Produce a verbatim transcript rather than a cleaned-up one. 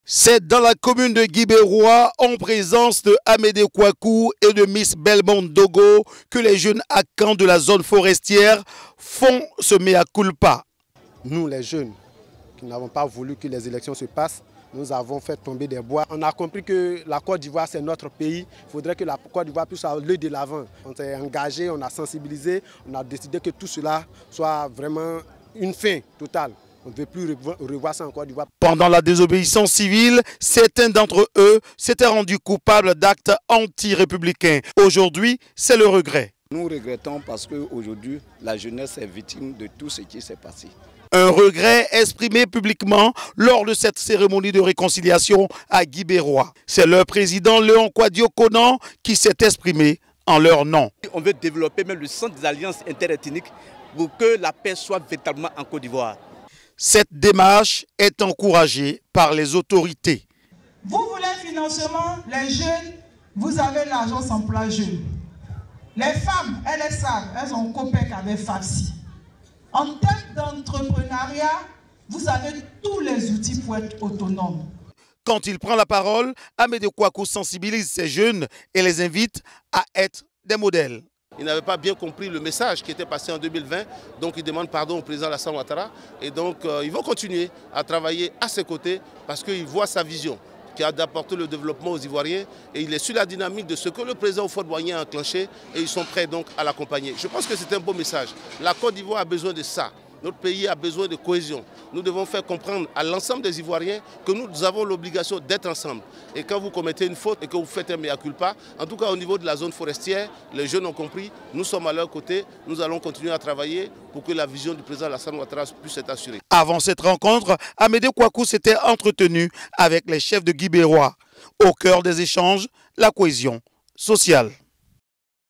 C'est dans la commune de Guibérois, en présence de Amédée Kouakou et de Miss Belmonte Dogo, que les jeunes Akans de la zone forestière font ce mea culpa. Nous, les jeunes, qui n'avons pas voulu que les élections se passent, nous avons fait tomber des bois. On a compris que la Côte d'Ivoire, c'est notre pays. Il faudrait que la Côte d'Ivoire puisse aller de l'avant. On s'est engagé, on a sensibilisé, on a décidé que tout cela soit vraiment une fin totale. On ne veut plus revoir ça en Côte d'Ivoire. Pendant la désobéissance civile, certains d'entre eux s'étaient rendus coupables d'actes anti-républicains. Aujourd'hui, c'est le regret. Nous regrettons parce qu'aujourd'hui, la jeunesse est victime de tout ce qui s'est passé. Un regret exprimé publiquement lors de cette cérémonie de réconciliation à Guibérois. C'est leur président Léon Kouadio Konan qui s'est exprimé en leur nom. On veut développer même le centre des alliances interethniques pour que la paix soit véritablement en Côte d'Ivoire. Cette démarche est encouragée par les autorités. Vous voulez financement, les jeunes, vous avez l'agence emploi jeune. Les femmes, elles le savent, elles ont copec avec F A C I. En termes d'entrepreneuriat, vous avez tous les outils pour être autonome. Quand il prend la parole, Amédée Kouakou sensibilise ces jeunes et les invite à être des modèles. Ils n'avaient pas bien compris le message qui était passé en deux mille vingt, donc ils demandent pardon au président Alassane Ouattara. Et donc euh, ils vont continuer à travailler à ses côtés parce qu'ils voient sa vision qui a d'apporter le développement aux Ivoiriens. Et il est sur la dynamique de ce que le président Houphouët-Boigny a enclenché et ils sont prêts donc à l'accompagner. Je pense que c'est un beau message. La Côte d'Ivoire a besoin de ça. Notre pays a besoin de cohésion. Nous devons faire comprendre à l'ensemble des Ivoiriens que nous avons l'obligation d'être ensemble. Et quand vous commettez une faute et que vous faites un mea culpa, en tout cas au niveau de la zone forestière, les jeunes ont compris, nous sommes à leur côté, nous allons continuer à travailler pour que la vision du président Alassane Ouattara puisse être assurée. Avant cette rencontre, Amédée Kouakou s'était entretenu avec les chefs de Guibérois. Au cœur des échanges, la cohésion sociale.